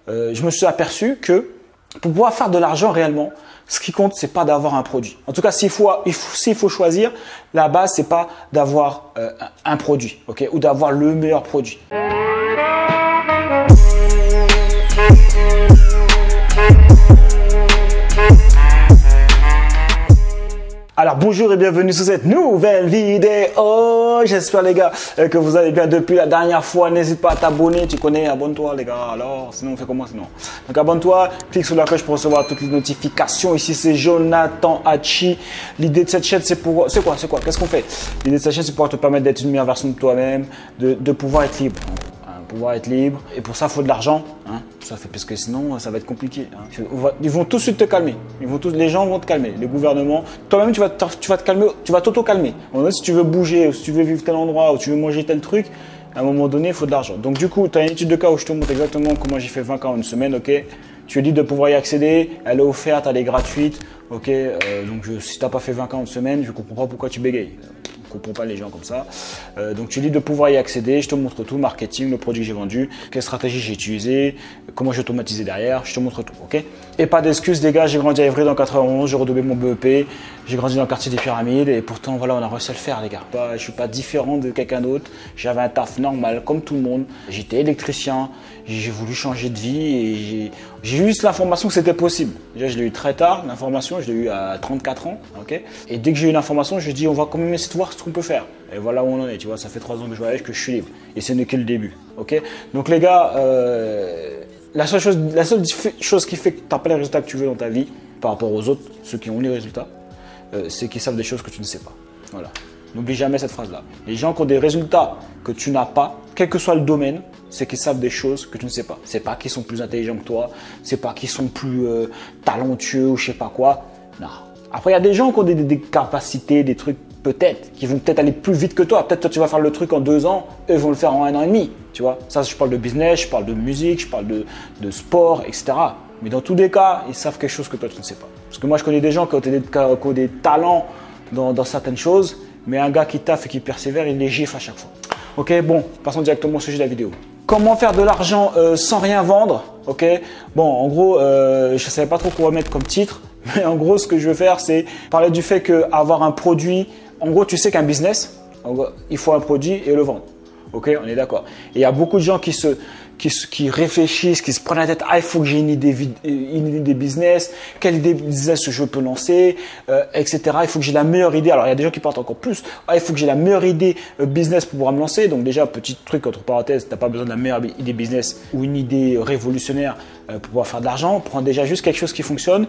je me suis aperçu que pour pouvoir faire de l'argent réellement, ce qui compte, c'est pas d'avoir un produit. En tout cas, s'il faut choisir, la base, c'est pas d'avoir un produit, ok, ou d'avoir le meilleur produit. Alors bonjour et bienvenue sur cette nouvelle vidéo. J'espère les gars que vous allez bien depuis la dernière fois. N'hésite pas à t'abonner, tu connais, abonne-toi les gars. Alors sinon on fait comment sinon? Donc abonne-toi, clique sur la cloche pour recevoir toutes les notifications. Ici c'est Jonathan Hachi. L'idée de cette chaîne c'est pour... C'est quoi? Qu'est-ce qu'on fait? L'idée de cette chaîne c'est pour te permettre d'être une meilleure version de toi-même, de pouvoir être libre. Pouvoir être libre, et pour ça il faut de l'argent, hein, ça fait, parce que sinon ça va être compliqué, hein. Ils vont tous te calmer, les gens vont te calmer, les gouvernements, toi-même tu vas te calmer, tu vas t'auto-calmer. Si tu veux bouger, si tu veux vivre tel endroit, ou tu veux manger tel truc, à un moment donné il faut de l'argent. Donc du coup tu as une étude de cas où je te montre exactement comment j'ai fait 20 cas en une semaine, ok. Tu es libre de pouvoir y accéder, elle est offerte, elle est gratuite, ok. Donc si tu n'as pas fait 20 cas en une semaine, je ne comprends pas pourquoi tu bégayes. Je ne comprends pas les gens comme ça. Donc tu es libre de pouvoir y accéder, je te montre tout, marketing, le produit que j'ai vendu, quelle stratégie j'ai utilisé, comment j'ai automatisé derrière, je te montre tout, ok. Et pas d'excuses les gars, j'ai grandi à Évry dans 91, j'ai redoublé mon BEP, j'ai grandi dans le quartier des Pyramides et pourtant voilà on a réussi à le faire les gars. Je ne suis pas différent de quelqu'un d'autre, j'avais un taf normal comme tout le monde, j'étais électricien, j'ai voulu changer de vie et j'ai eu l'information que c'était possible. Déjà je l'ai eu très tard, l'information, je l'ai eu à 34 ans, ok. Et dès que j'ai eu l'information, je me suis dit on va quand même essayer de voir ce qu'on peut faire. Et voilà où on en est, tu vois, ça fait 3 ans que je voyage, que je suis libre. Et ce n'est que le début, ok. Donc les gars, la seule chose qui fait que tu n'as pas les résultats que tu veux dans ta vie, par rapport aux autres, ceux qui ont les résultats, c'est qu'ils savent des choses que tu ne sais pas. Voilà. N'oublie jamais cette phrase-là. Les gens qui ont des résultats que tu n'as pas, quel que soit le domaine, c'est qu'ils savent des choses que tu ne sais pas. C'est pas qu'ils sont plus intelligents que toi, c'est pas qu'ils sont plus talentueux ou je sais pas quoi. Non. Après, il y a des gens qui ont des capacités, des trucs peut-être, qui vont peut-être aller plus vite que toi. Peut-être toi, tu vas faire le truc en 2 ans, eux vont le faire en 1 an et demi. Tu vois, ça, je parle de business, je parle de musique, je parle de sport, etc. Mais dans tous les cas, ils savent quelque chose que toi, tu ne sais pas. Parce que moi, je connais des gens qui ont des talents dans certaines choses, mais un gars qui taffe et qui persévère, il les gifle à chaque fois. Ok, bon, passons directement au sujet de la vidéo. Comment faire de l'argent sans rien vendre? Ok, bon, en gros, je ne savais pas trop quoi mettre comme titre, mais en gros, ce que je veux faire, c'est parler du fait qu'avoir un produit, en gros, tu sais qu'un business, il faut un produit et le vendre. Ok, on est d'accord. Et il y a beaucoup de gens qui réfléchissent, qui se prennent la tête. Ah, il faut que j'ai une idée business. Quelle idée business je peux lancer, etc. Il faut que j'ai la meilleure idée. Alors, il y a des gens qui partent encore plus. Ah, il faut que j'ai la meilleure idée business pour pouvoir me lancer. Donc, déjà, petit truc entre parenthèses, tu n'as pas besoin de la meilleure idée business ou une idée révolutionnaire pour pouvoir faire de l'argent. Prends déjà juste quelque chose qui fonctionne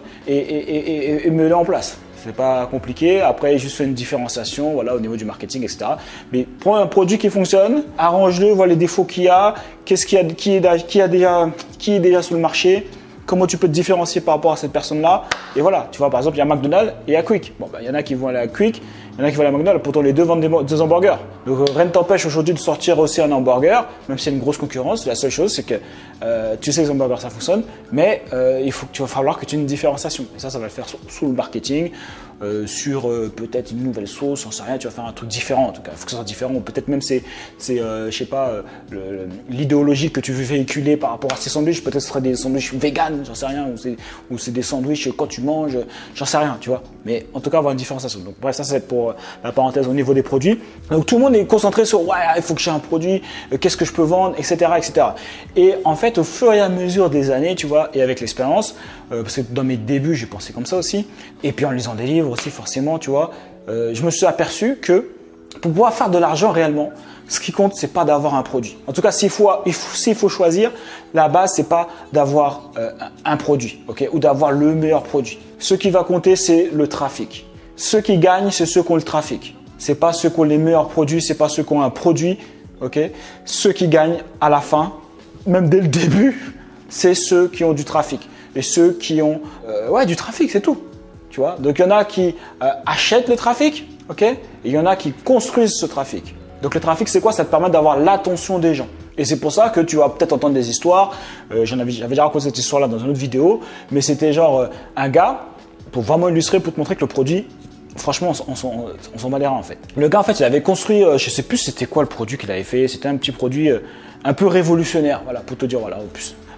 et mets-le en place. C'est pas compliqué. Après, juste fais une différenciation, voilà, au niveau du marketing, etc. Mais prends un produit qui fonctionne, arrange-le, vois les défauts qu'il y a, qui est déjà sur le marché, comment tu peux te différencier par rapport à cette personne-là. Et voilà, tu vois, par exemple, il y a McDonald's et il y a Quick. Bon, ben, il y en a qui vont aller à Quick, il y en a qui vont aller à McDonald's. Pourtant, les deux vendent des hamburgers. Donc, rien ne t'empêche aujourd'hui de sortir aussi un hamburger, même s'il y a une grosse concurrence. La seule chose, c'est que tu sais que les hamburgers, ça fonctionne, mais tu vas falloir que tu aies une différenciation. Et ça va le faire sous le marketing, sur peut-être une nouvelle sauce, on sait rien, tu vas faire un truc différent en tout cas. Il faut que ça soit différent. Ou peut-être même je sais pas, l'idéologie que tu veux véhiculer par rapport à ces sandwichs. Peut-être ce serait des sandwichs vegan, j'en sais rien, ou c'est des sandwichs quand tu manges, j'en sais rien, tu vois. Mais en tout cas, avoir une différenciation. Donc bref, ça c'est pour la parenthèse au niveau des produits. Donc tout le monde est concentré sur ouais, il faut que j'ai un produit, qu'est-ce que je peux vendre, etc., etc. Et en fait, au fur et à mesure des années, tu vois, et avec l'expérience, parce que dans mes débuts, j'ai pensé comme ça aussi, et puis en lisant des livres aussi forcément, tu vois, je me suis aperçu que pour pouvoir faire de l'argent réellement, ce qui compte, c'est pas d'avoir un produit. En tout cas, s'il faut choisir, la base, c'est pas d'avoir un produit, ok, ou d'avoir le meilleur produit. Ce qui va compter, c'est le trafic. Ceux qui gagnent, c'est ceux qui ont le trafic. C'est pas ceux qui ont les meilleurs produits, c'est pas ceux qui ont un produit, ok. Ceux qui gagnent à la fin, même dès le début, c'est ceux qui ont du trafic. Et ceux qui ont du trafic, c'est tout. Tu vois, donc il y en a qui achètent le trafic, ok, et il y en a qui construisent ce trafic. Donc le trafic, c'est quoi? Ça te permet d'avoir l'attention des gens. Et c'est pour ça que tu vas peut-être entendre des histoires. J'avais déjà raconté cette histoire-là dans une autre vidéo, mais c'était genre un gars, pour vraiment illustrer, pour te montrer que le produit, franchement, on s'en bat les reins en fait. Le gars, en fait, il avait construit, je sais plus c'était quoi le produit qu'il avait fait. C'était un petit produit un peu révolutionnaire, voilà, pour te dire, voilà, au plus.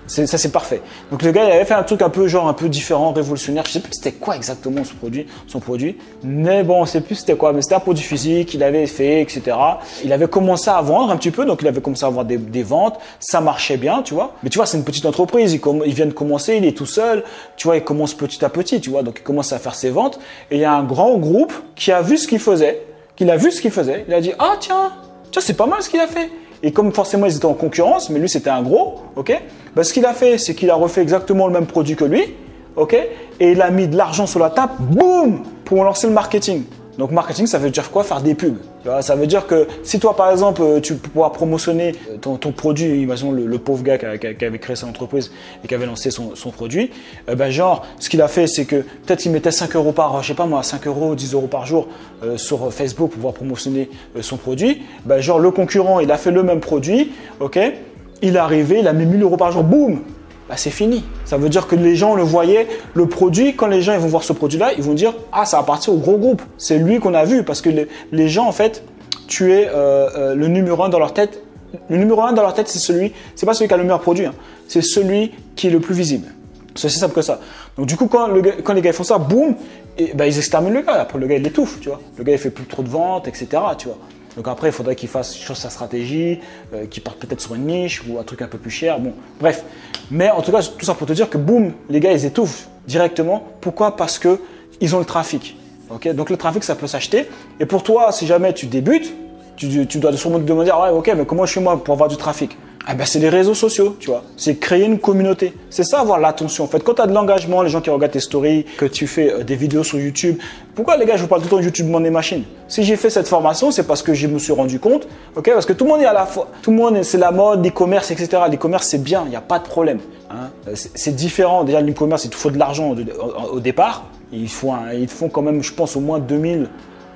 Ça, c'est parfait. Donc, le gars, il avait fait un truc un peu, genre, un peu différent, révolutionnaire. Je sais plus c'était quoi exactement son produit. Mais bon, je sais plus c'était quoi. Mais c'était un produit physique, il avait fait, etc. Il avait commencé à vendre un petit peu. Donc, il avait commencé à avoir des ventes. Ça marchait bien, tu vois. Mais tu vois, c'est une petite entreprise. Il vient de commencer, il est tout seul. Tu vois, il commence petit à petit, tu vois. Donc, il commence à faire ses ventes. Et il y a un grand groupe qui a vu ce qu'il faisait. Il a dit, ah, tiens, c'est pas mal ce qu'il a fait. Et comme forcément ils étaient en concurrence, mais lui c'était un gros, ok, bah, ce qu'il a fait, c'est qu'il a refait exactement le même produit que lui, ok, et il a mis de l'argent sur la table, boum, pour lancer le marketing. Donc marketing, ça veut dire quoi? Faire des pubs. Tu vois, ça veut dire que si toi par exemple tu pourras promotionner ton produit, imaginons le pauvre gars qui avait créé son entreprise et qui avait lancé son produit, ben genre ce qu'il a fait c'est que peut-être il mettait 5 euros par, je sais pas moi, 5 euros, 10 euros par jour sur Facebook pour pouvoir promotionner son produit. Ben genre le concurrent il a fait le même produit, ok, il est arrivé, il a mis 1000 euros par jour, boum. Bah, c'est fini. Ça veut dire que les gens le voyaient, le produit, quand les gens ils vont voir ce produit-là, ils vont dire « Ah, ça appartient au gros groupe. C'est lui qu'on a vu. » Parce que les gens, en fait, tu es le numéro 1 dans leur tête. Le numéro 1 dans leur tête, c'est pas celui qui a le meilleur produit. Hein. C'est celui qui est le plus visible. C'est aussi simple que ça. Donc, du coup, quand les gars ils font ça, boum, bah, ils exterminent le gars. Après, le gars, il l'étouffe, tu vois. Le gars, il fait plus trop de ventes, etc., tu vois. Donc après, il faudrait qu'il fasse sa stratégie, qu'il parte peut-être sur une niche ou un truc un peu plus cher. Bon, bref. Mais en tout cas, tout ça pour te dire que boum, les gars, ils étouffent directement. Pourquoi? Parce que ils ont le trafic. Okay, donc le trafic, ça peut s'acheter. Et pour toi, si jamais tu débutes, tu dois sûrement te demander, ah ouais, ok, mais comment je fais moi pour avoir du trafic? Ah ben, c'est les réseaux sociaux, tu vois. C'est créer une communauté. C'est ça, avoir l'attention. En fait, quand tu as de l'engagement, les gens qui regardent tes stories, que tu fais des vidéos sur YouTube. Pourquoi, les gars, je vous parle tout le temps de YouTube Money Machine? Si j'ai fait cette formation, c'est parce que je me suis rendu compte, ok, parce que tout le monde est à la fois, tout le monde, c'est la mode, l'e-commerce, etc. L'e-commerce, c'est bien, il n'y a pas de problème. Hein. C'est différent. Déjà, l'e-commerce, il te faut de l'argent au départ. Ils font quand même, je pense, au moins 2000,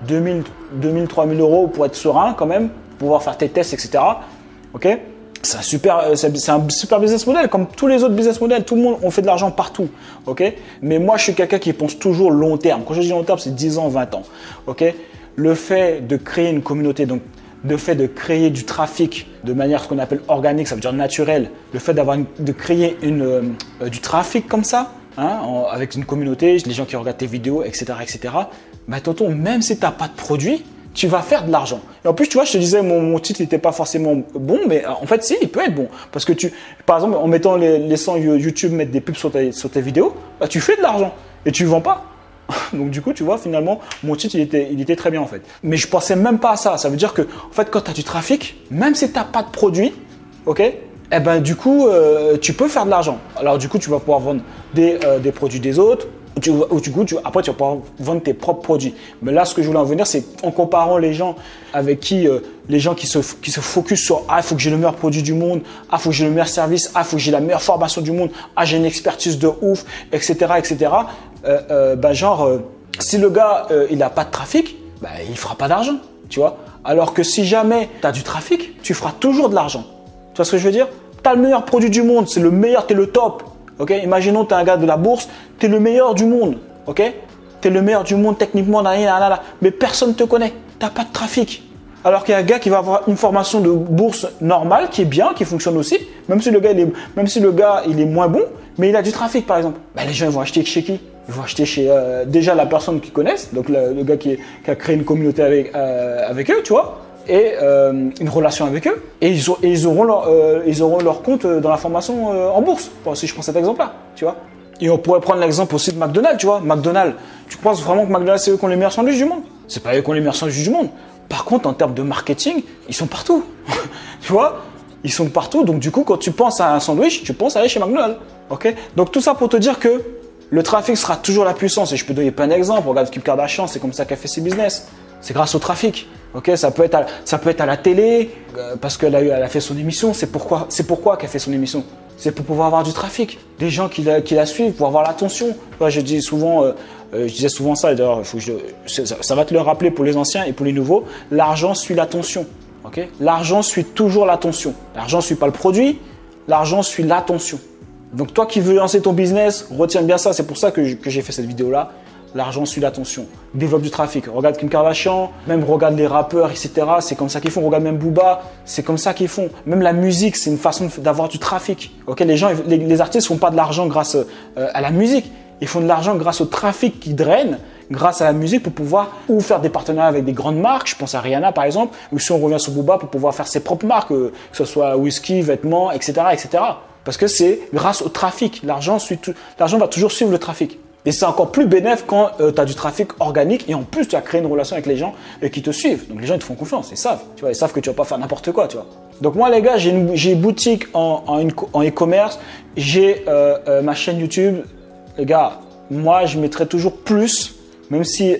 3000 euros pour être serein quand même, pour pouvoir faire tes tests, etc. Ok? C'est un super business model, comme tous les autres business models. Tout le monde, on fait de l'argent partout, ok? Mais moi, je suis quelqu'un qui pense toujours long terme. Quand je dis long terme, c'est 10 ans, 20 ans, ok? Le fait de créer une communauté, donc le fait de créer du trafic de manière ce qu'on appelle organique, ça veut dire naturelle. Le fait de créer du trafic comme ça, hein, avec une communauté, les gens qui regardent tes vidéos, etc., etc. Bah, tonton, même si tu n'as pas de produit, tu vas faire de l'argent. Et en plus, tu vois, je te disais, mon titre n'était pas forcément bon, mais en fait, si, il peut être bon. Parce que par exemple, en laissant YouTube mettre des pubs sur tes vidéos, bah, tu fais de l'argent et tu ne vends pas. Donc, du coup, tu vois, finalement, mon titre, il était très bien, en fait. Mais je ne pensais même pas à ça. Ça veut dire que, en fait, quand tu as du trafic, même si tu n'as pas de produit, ok, eh ben, du coup, tu peux faire de l'argent. Alors, du coup, tu vas pouvoir vendre des produits des autres. Après, tu vas pouvoir vendre tes propres produits. Mais là, ce que je voulais en venir, c'est en comparant les gens avec les gens qui se focus sur « Ah, il faut que j'ai le meilleur produit du monde. Ah, il faut que j'ai le meilleur service. Ah, il faut que j'ai la meilleure formation du monde. Ah, j'ai une expertise de ouf, etc. etc. » Si le gars, il n'a pas de trafic, bah, il ne fera pas d'argent, tu vois. Alors que si jamais tu as du trafic, tu feras toujours de l'argent. Tu vois ce que je veux dire? Tu as le meilleur produit du monde, c'est le meilleur, tu es le top. Okay? Imaginons que tu es un gars de la bourse, tu es le meilleur du monde. Okay? Tu es le meilleur du monde techniquement, mais personne ne te connaît. Tu n'as pas de trafic. Alors qu'il y a un gars qui va avoir une formation de bourse normale, qui est bien, qui fonctionne aussi, même si le gars il est moins bon, mais il a du trafic par exemple. Ben, les gens ils vont acheter chez qui? Ils vont acheter chez déjà la personne qu'ils connaissent, donc le gars qui a créé une communauté avec eux, tu vois. Et une relation avec eux, et ils auront leur compte dans la formation en bourse, si je prends cet exemple-là, tu vois. Et on pourrait prendre l'exemple aussi de McDonald's, tu vois. McDonald's, tu penses vraiment que McDonald's, c'est eux qui ont les meilleurs sandwichs du monde? C'est pas eux qui ont les meilleurs sandwichs du monde. Par contre, en termes de marketing, ils sont partout, tu vois. Ils sont partout, donc du coup, quand tu penses à un sandwich, tu penses à aller chez McDonald's, ok. Donc tout ça pour te dire que le trafic sera toujours la puissance, et je peux donner plein d'exemples. Regarde Kim Kardashian, c'est comme ça qu'elle fait ses business. C'est grâce au trafic. Okay, ça peut être à la télé parce qu'elle a fait son émission. C'est pourquoi qu'elle fait son émission. C'est pour pouvoir avoir du trafic, des gens qui la suivent, pour avoir l'attention. Je disais souvent ça. D'ailleurs, ça va te le rappeler pour les anciens et pour les nouveaux. L'argent suit l'attention. Okay, l'argent suit toujours l'attention. L'argent suit pas le produit. L'argent suit l'attention. Donc toi qui veux lancer ton business, retiens bien ça. C'est pour ça que j'ai fait cette vidéo là. l'argent suit l'attention. Développe du trafic. Regarde Kim Kardashian, même regarde les rappeurs, etc. C'est comme ça qu'ils font. Regarde même Booba, c'est comme ça qu'ils font. Même la musique, c'est une façon d'avoir du trafic. Okay, les artistes font pas de l'argent grâce à la musique. Ils font de l'argent grâce au trafic qu'ils drainent, grâce à la musique pour pouvoir ou faire des partenariats avec des grandes marques. Je pense à Rihanna par exemple, ou si on revient sur Booba pour pouvoir faire ses propres marques, que ce soit whisky, vêtements, etc., etc. Parce que c'est grâce au trafic. L'argent va toujours suivre le trafic. Et c'est encore plus bénéfique quand tu as du trafic organique et en plus tu as créé une relation avec les gens qui te suivent. Donc les gens ils te font confiance, ils savent. Tu vois, ils savent que tu vas pas faire n'importe quoi, tu vois. Donc moi les gars, j'ai une boutique en e-commerce, j'ai ma chaîne YouTube. Les gars, moi je mettrai toujours plus, même si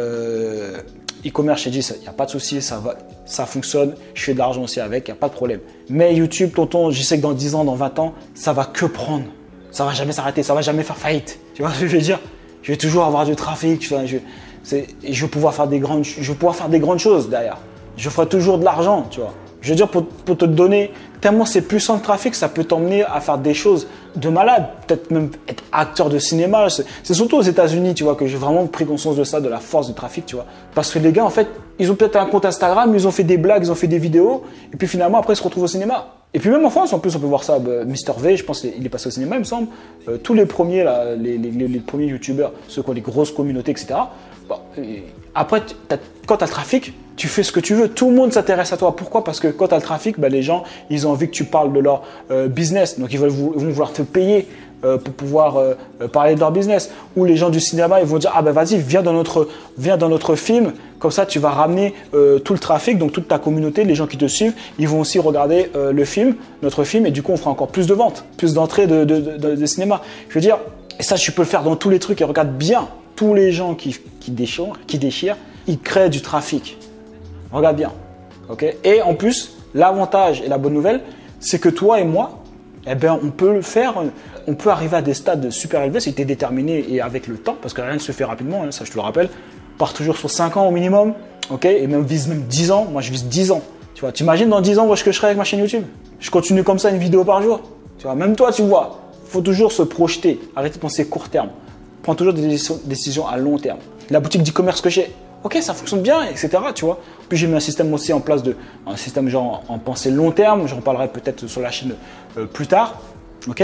e-commerce, j'ai dit, il n'y a pas de souci, ça fonctionne, je fais de l'argent aussi avec, il n'y a pas de problème. Mais YouTube, tonton, je sais que dans 10 ans, dans 20 ans, ça va que prendre. Ça va jamais s'arrêter, ça va jamais faire faillite. Tu vois ce que je veux dire? Je vais toujours avoir du trafic, je vais pouvoir faire des grandes choses derrière. Je ferai toujours de l'argent, tu vois. Je veux dire, pour te donner, tellement c'est puissant le trafic, ça peut t'emmener à faire des choses de malade. Peut-être même être acteur de cinéma. C'est surtout aux États-Unis, tu vois, que j'ai vraiment pris conscience de ça, de la force du trafic, tu vois. Parce que les gars, en fait, ils ont peut-être un compte Instagram, ils ont fait des blagues, ils ont fait des vidéos, et puis finalement, après, ils se retrouvent au cinéma. Et puis même en France, en plus, on peut voir ça. Mr V, je pense qu'il est passé au cinéma, il me semble. Tous les premiers, là, les premiers youtubeurs, ceux qui ont des grosses communautés, etc. Bon, après, quand tu as le trafic, tu fais ce que tu veux. Tout le monde s'intéresse à toi. Pourquoi? Parce que quand tu as le trafic, les gens, ils ont envie que tu parles de leur business. Donc, ils vont vouloir te payer pour pouvoir parler de leur business. Ou les gens du cinéma, ils vont dire, ah ben vas-y, viens dans notre film. Comme ça, tu vas ramener tout le trafic, donc toute ta communauté, les gens qui te suivent, ils vont aussi regarder notre film. Et du coup, on fera encore plus de ventes, plus d'entrées de cinéma. Je veux dire, et ça, tu peux le faire dans tous les trucs. Et regarde bien, tous les gens qui déchirent, ils créent du trafic. Regarde bien. Okay? Et en plus, l'avantage et la bonne nouvelle, c'est que toi et moi, eh ben, on peut le faire. On peut arriver à des stades super élevés si tu es déterminé et avec le temps, parce que rien ne se fait rapidement, hein, ça je te le rappelle. Pars toujours sur 5 ans au minimum, okay? Et vise même 10 ans. Moi, je vise 10 ans. Tu vois, t'imagines dans 10 ans où est-ce que je serai avec ma chaîne YouTube? Je continue comme ça, une vidéo par jour. Tu vois, même toi, tu vois, il faut toujours se projeter. Arrêtez de penser court terme. Prends toujours des décisions à long terme. La boutique d'e-commerce que j'ai, ok, ça fonctionne bien, etc. Tu vois. Puis j'ai mis un système aussi en place un système genre en pensée long terme. J'en parlerai peut-être sur la chaîne plus tard. Ok.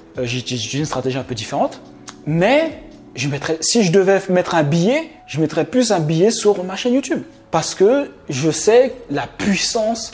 J'ai une stratégie un peu différente, mais si je devais mettre un billet, je mettrais plus un billet sur ma chaîne YouTube parce que je sais la puissance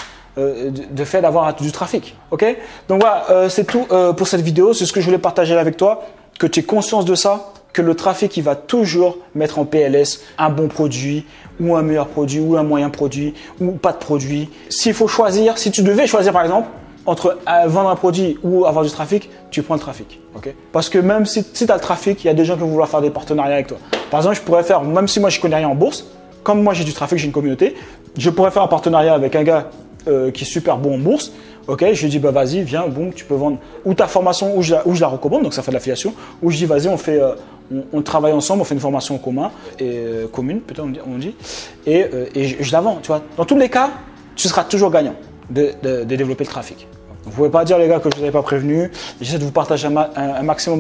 de fait d'avoir du trafic. Ok. Donc voilà, c'est tout pour cette vidéo. C'est ce que je voulais partager avec toi, que tu aies conscience de ça. Que le trafic, il va toujours mettre en PLS un bon produit ou un meilleur produit ou un moyen produit ou pas de produit. S'il faut choisir, si tu devais choisir par exemple entre vendre un produit ou avoir du trafic, tu prends le trafic. Okay? Parce que même si tu as le trafic, il y a des gens qui vont vouloir faire des partenariats avec toi. Par exemple, je pourrais faire, même si moi je ne connais rien en bourse, comme moi j'ai du trafic, j'ai une communauté, je pourrais faire un partenariat avec un gars qui est super bon en bourse. Ok, je lui dis bah vas-y, viens, bon, tu peux vendre ou ta formation ou je la recommande, donc ça fait de l'affiliation. Ou je dis vas-y, on travaille ensemble, on fait une formation en commun et commune, peut-être on dit, et je la vends. Tu vois, dans tous les cas, tu seras toujours gagnant de développer le trafic. Vous ne pouvez pas dire les gars que je ne vous avais pas prévenu. J'essaie de vous partager un maximum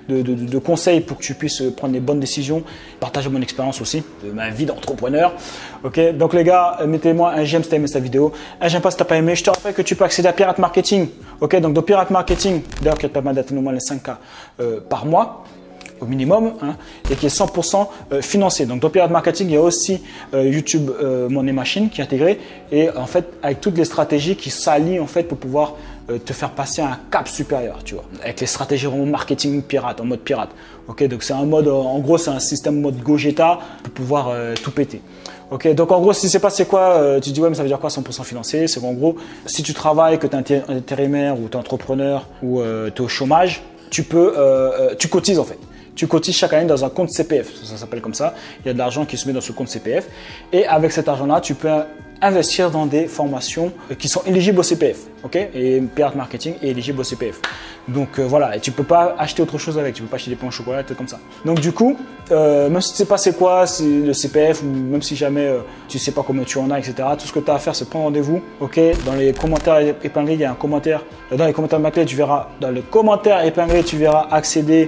de conseils pour que tu puisses prendre les bonnes décisions. Partager mon expérience aussi, de ma vie d'entrepreneur. Ok, donc les gars, mettez-moi un j'aime si tu as aimé cette vidéo. Un j'aime pas si tu n'as pas aimé. Je te rappelle que tu peux accéder à Pirate Marketing. Ok, donc dans Pirate Marketing, d'ailleurs qui te permet d'atteindre au moins les 5K par mois au minimum, hein, et qui est 100% financé. Donc dans Pirate Marketing, il y a aussi YouTube Money Machine qui est intégré et en fait avec toutes les stratégies qui s'allient en fait pour pouvoir te faire passer à un cap supérieur, tu vois, avec les stratégies en marketing pirate, en mode pirate. Ok, donc c'est un mode, en gros c'est un système mode Gogeta pour pouvoir tout péter. Ok, donc en gros, si c'est pas c'est quoi, tu dis ouais mais ça veut dire quoi 100% financier? C'est qu'en gros, si tu travailles, que tu es intérimaire ou tu es entrepreneur ou tu es au chômage, tu cotises en fait. Tu cotises chaque année dans un compte CPF, ça s'appelle comme ça. Il y a de l'argent qui se met dans ce compte CPF. Et avec cet argent-là, tu peux investir dans des formations qui sont éligibles au CPF. Okay, et Pirate Marketing est éligible au CPF. Donc voilà, et tu ne peux pas acheter autre chose avec. Tu ne peux pas acheter des pains au chocolat, des trucs comme ça. Donc du coup, même si tu ne sais pas c'est quoi le CPF, ou même si jamais tu ne sais pas combien tu en as, etc., tout ce que tu as à faire, c'est prendre rendez-vous. Okay, dans les commentaires épinglés, il y a un commentaire. Dans les commentaires épinglés, tu verras accéder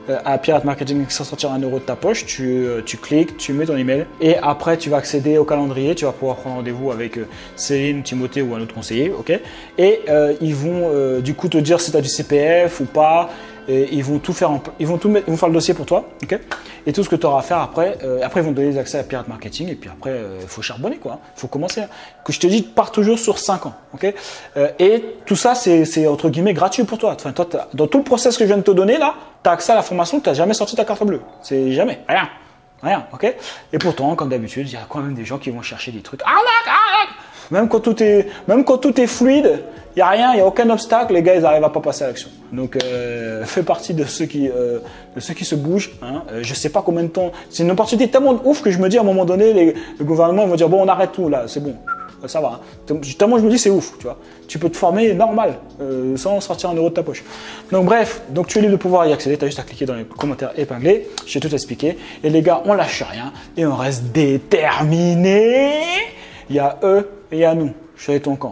à Pirate Marketing sans sortir 1 euro de ta poche, tu cliques, tu mets ton email et après tu vas accéder au calendrier, tu vas pouvoir prendre rendez-vous avec Céline, Timothée ou un autre conseiller, ok? Et ils vont du coup te dire si tu as du CPF ou pas. Et ils vont tout faire, ils vont faire le dossier pour toi, ok? Et tout ce que tu auras à faire après, ils vont te donner les accès à Pirate Marketing et puis après, il faut charbonner quoi, il faut commencer. Que je te dis, pars toujours sur 5 ans, ok? Et tout ça, c'est entre guillemets gratuit pour toi. Enfin, toi, dans tout le process que je viens de te donner là, tu as accès à la formation, tu n'as jamais sorti ta carte bleue. C'est jamais, rien, ok? Et pourtant, comme d'habitude, il y a quand même des gens qui vont chercher des trucs. Même quand tout est fluide, il n'y a rien, il n'y a aucun obstacle, les gars, ils n'arrivent à pas passer à l'action. Donc, fais partie de ceux qui se bougent. Hein. Je ne sais pas combien de temps. C'est une opportunité tellement ouf que je me dis à un moment donné, le gouvernement va dire bon, on arrête tout là, c'est bon, ça va. Hein. Tellement je me dis c'est ouf, tu vois. Tu peux te former normal, sans sortir 1 euro de ta poche. Donc bref, donc tu es libre de pouvoir y accéder. Tu as juste à cliquer dans les commentaires épinglés. Je t'ai tout expliqué. Et les gars, on lâche rien et on reste déterminés. Il y a eux et il y a nous. Je suis ton camp.